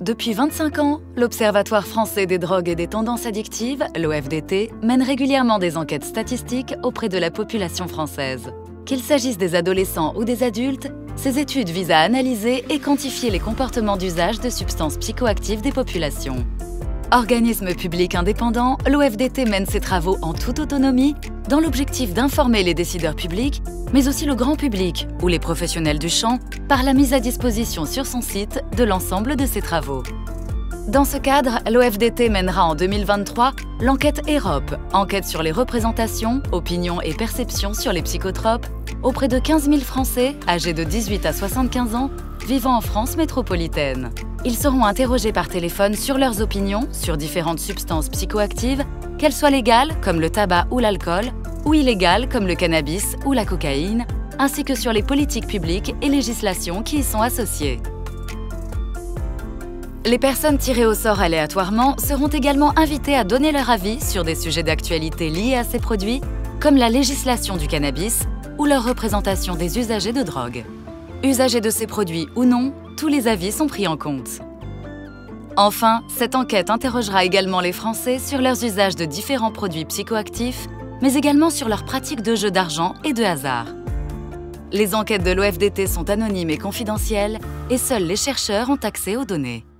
Depuis 25 ans, l'Observatoire français des drogues et des tendances addictives, l'OFDT, mène régulièrement des enquêtes statistiques auprès de la population française. Qu'il s'agisse des adolescents ou des adultes, ces études visent à analyser et quantifier les comportements d'usage de substances psychoactives des populations. Organisme public indépendant, l'OFDT mène ses travaux en toute autonomie, dans l'objectif d'informer les décideurs publics, mais aussi le grand public ou les professionnels du champ, par la mise à disposition sur son site de l'ensemble de ses travaux. Dans ce cadre, l'OFDT mènera en 2023 l'enquête EROP, enquête sur les représentations, opinions et perceptions sur les psychotropes, auprès de 15 000 Français âgés de 18 à 75 ans, vivant en France métropolitaine. Ils seront interrogés par téléphone sur leurs opinions sur différentes substances psychoactives, qu'elles soient légales, comme le tabac ou l'alcool, ou illégales, comme le cannabis ou la cocaïne, ainsi que sur les politiques publiques et législations qui y sont associées. Les personnes tirées au sort aléatoirement seront également invitées à donner leur avis sur des sujets d'actualité liés à ces produits, comme la législation du cannabis ou leur représentation des usagers de drogue. Usagers de ces produits ou non, tous les avis sont pris en compte. Enfin, cette enquête interrogera également les Français sur leurs usages de différents produits psychoactifs, mais également sur leurs pratiques de jeux d'argent et de hasard. Les enquêtes de l'OFDT sont anonymes et confidentielles, et seuls les chercheurs ont accès aux données.